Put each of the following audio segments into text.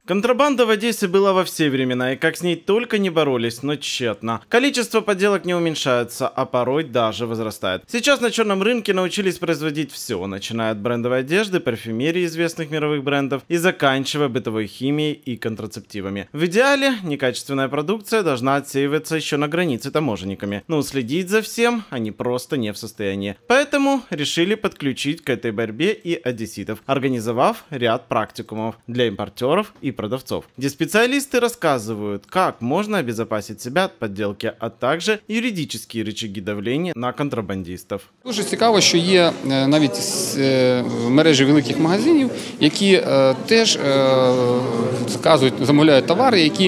Контрабанда в Одессе была во все времена, и как с ней только не боролись, но тщетно. Количество подделок не уменьшается, а порой даже возрастает. Сейчас на черном рынке научились производить все, начиная от брендовой одежды, парфюмерии известных мировых брендов и заканчивая бытовой химией и контрацептивами. В идеале, некачественная продукция должна отсеиваться еще на границе таможенниками, но уследить за всем они просто не в состоянии. Поэтому решили подключить к этой борьбе и одесситов, организовав ряд практикумов для импортеров и продавцов, где специалисты рассказывают, как можно обезопасить себя от подделки, а также юридические рычаги давления на контрабандистів. Дуже цікаво, що є навіть мережі великих магазинів, які теж замовляють товари, які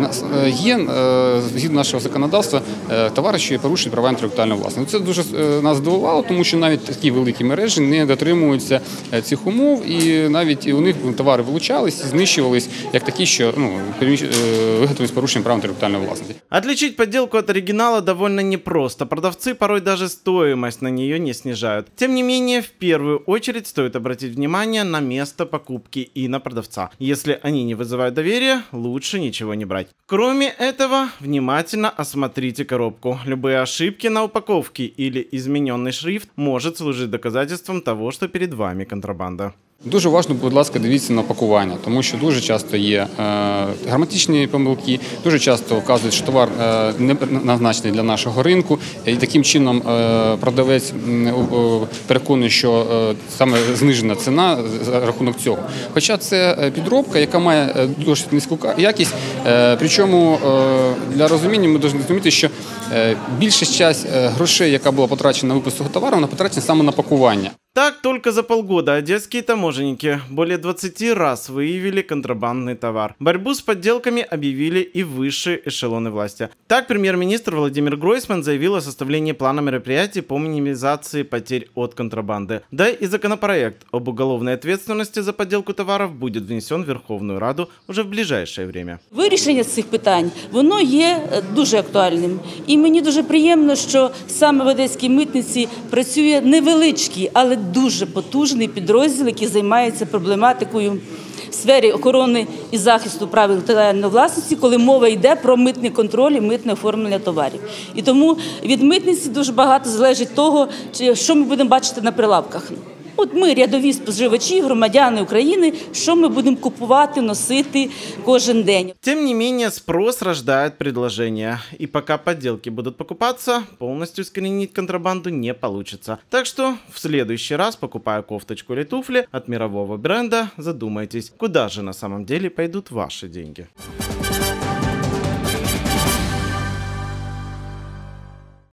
є, згідно нашого законодавства, товари, що є порушують права інтелектуальної власності. Це дуже нас здивувало, тому що навіть такі великі мережі не дотримуються цих умов, і навіть у них товари вилучались, знищувались, як такі, що виготовлені з порушенням прав інтелектуальної власності. Отличить подделку от оригинала довольно непросто. Продавцы порой даже стоимость на нее не снижают. Тем не менее, в первую очередь стоит обратить внимание на место покупки и на продавца. Если они не вызывают доверия, лучше ничего не брать. Кроме этого, внимательно осмотрите коробку. Любые ошибки на упаковке или измененный шрифт может служить доказательством того, что перед вами контрабанда. Дуже важливо, будь ласка, дивіться на пакування, тому що дуже часто є граматичні помилки, дуже часто вказують, що товар не назначений для нашого ринку, і таким чином продавець переконує, що саме знижена ціна за рахунок цього. Хоча це підробка, яка має досить низьку якість, причому для розуміння ми повинні розуміти, що більша частина грошей, яка була потрачена на випуск цього товару, вона потрачена саме на пакування. Так, только за полгода одесские таможенники более 20 раз выявили контрабандный товар. Борьбу с подделками объявили и высшие эшелоны власти. Так, премьер-министр Владимир Гройсман заявил о составлении плана мероприятий по минимизации потерь от контрабанды. Да и законопроект об уголовной ответственности за подделку товаров будет внесен в Верховную Раду уже в ближайшее время. Вирішення цих питань, воно є дуже актуальним. І мені дуже приємно, що саме в Одеській митниці працює невеличкий, але дуже потужний підрозділ, який займається проблематикою в сфері охорони і захисту прав інтелектуальної власності, коли мова йде про митний контроль і митне оформлення товарів. І тому від митниці дуже багато залежить того, що ми будемо бачити на прилавках. От ми, рядові споживачі, громадяни України, що ми будем купувати, носити кожен день. Тем не менее, спрос рождает предложение. И пока подделки будут покупаться, полностью искоренить контрабанду не получится. Так что в следующий раз, покупая кофточку или туфли от мирового бренда, задумайтесь, куда же на самом деле пойдут ваши деньги.